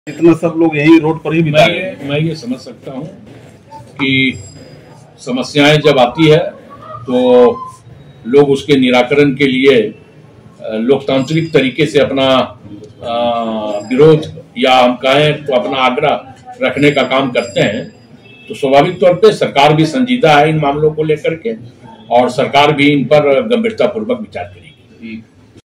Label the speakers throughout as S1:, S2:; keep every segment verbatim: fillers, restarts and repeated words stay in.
S1: इतना सब लोग यही रोड पर ही बिता रहे हैं।
S2: मैं ये समझ सकता हूँ कि समस्याएं जब आती है तो लोग उसके निराकरण के लिए लोकतांत्रिक तरीके से अपना विरोध या हम कहें तो अपना आग्रह रखने का काम करते हैं। तो स्वाभाविक तौर पे सरकार भी संजीदा है इन मामलों को लेकर के और सरकार भी इन पर गंभीरतापूर्वक विचार करेगी।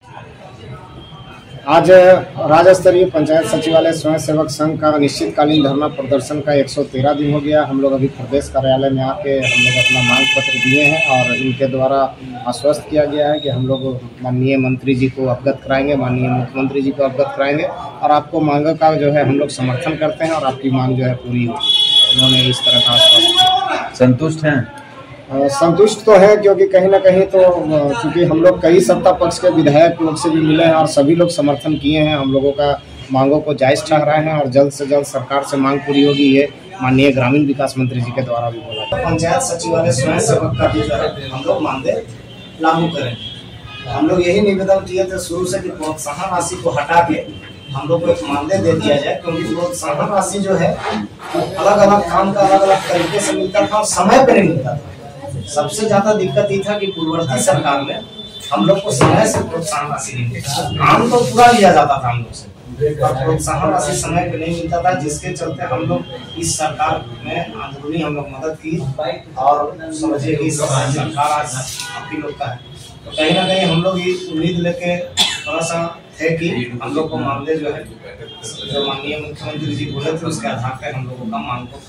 S3: आज राज्य स्तरीय पंचायत सचिवालय स्वयं सेवक संघ का अनिश्चितकालीन धरना प्रदर्शन का एक सौ तेरह दिन हो गया। हम लोग अभी प्रदेश कार्यालय में आके हम लोग अपना मांग पत्र दिए हैं और इनके द्वारा आश्वस्त किया गया है कि हम लोग माननीय मंत्री जी को अवगत कराएंगे, माननीय मुख्यमंत्री जी को अवगत कराएंगे और आपको मांग का जो है हम लोग समर्थन करते हैं और आपकी मांग जो है पूरी उन्होंने इस तरह का आश्वासन।
S4: संतुष्ट हैं?
S3: संतुष्ट तो है, क्योंकि कहीं ना कहीं तो क्योंकि हम लोग कई सत्ता पक्ष के विधायक लोग से भी मिले हैं और सभी लोग समर्थन किए हैं, हम लोगों का मांगों को जायज़ ठहराए हैं और जल्द से जल्द सरकार से मांग पूरी होगी, ये माननीय ग्रामीण विकास मंत्री जी के द्वारा भी बोला। पंचायत सचिवालय स्वयं सेवक का भी जो है हम लोग मानदेय लागू करें। हम लोग यही निवेदन किए थे शुरू से कि प्रोत्साहन राशि को हटा के हम लोग को एक मानदेय दे दिया जाए, क्योंकि प्रोत्साहन राशि जो है अलग अलग काम का अलग अलग तरीके से मिलता था और समय पर नहीं मिलता था। सबसे ज्यादा दिक्कत ये था कि पूर्ववर्ती सरकार में हम लोग को समय से प्रोत्साहन राशि नहीं मिलता, काम तो पूरा लिया जाता था हम लोग से, प्रोत्साहन राशि समय पे नहीं मिलता था, जिसके चलते हम लोग इस सरकार में अंदरूनी हम लोग मदद की और समझिए कि सरकार आज आपकी लोग का है। तो कहीं ना कहीं हम लोग ये उम्मीद लेके थोड़ा सा थे कि हम लोग को मामले जो है जो माननीय मुख्यमंत्री जी बोले थे उसके आधार पर हम लोगों का मांग को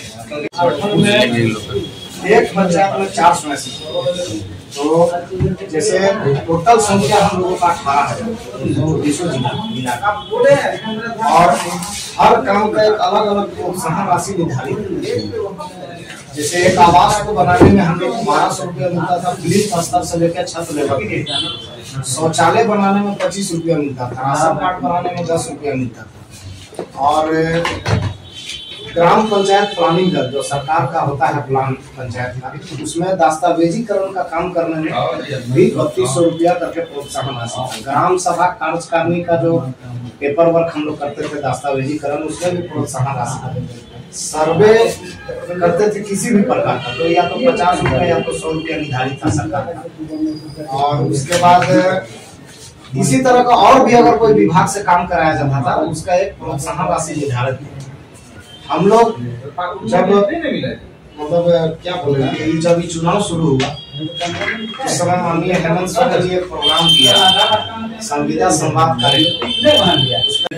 S3: पूरा एक पंचायत में चार स्वयं सेवक, तो जैसे टोटल संख्या हम लोगों का अठारह है जिला का और हर काम का एक अलग अलग प्रोत्साहन राशि निर्धारित है। जैसे एक आवास को बनाने में हम लोग बारह सौ रुपया मिलता था, फिलिप स्तर से लेकर छत लेवल के। शौचालय बनाने में पच्चीस रुपया मिलता था, राशन कार्ड बनाने में दस रुपया मिलता था और ग्राम पंचायत प्लानिंग दल जो सरकार का होता है प्लान पंचायत का, उसमें दस्तावेजीकरण का काम करने में भी बत्तीस सौ रुपया करके प्रोत्साहन राशि। ग्राम सभा कार्यकारिणी का जो पेपर वर्क हम लोग करते थे दस्तावेजीकरण, उसमें भी प्रोत्साहन राशि। सर्वे करते थे किसी भी प्रकार का, तो या तो पचास रुपया या तो सौ रुपया निर्धारित था सरकार का। और उसके बाद इसी तरह का और भी अगर कोई विभाग से काम कराया जाता था उसका एक प्रोत्साहन राशि निर्धारित था। हम लोग जब मतलब क्या बोले जब ये चुनाव शुरू हुआ उस समय माननीय हेमंत सोरेन जी एक प्रोग्राम किया, संविदा संवाद कार्यक्रम।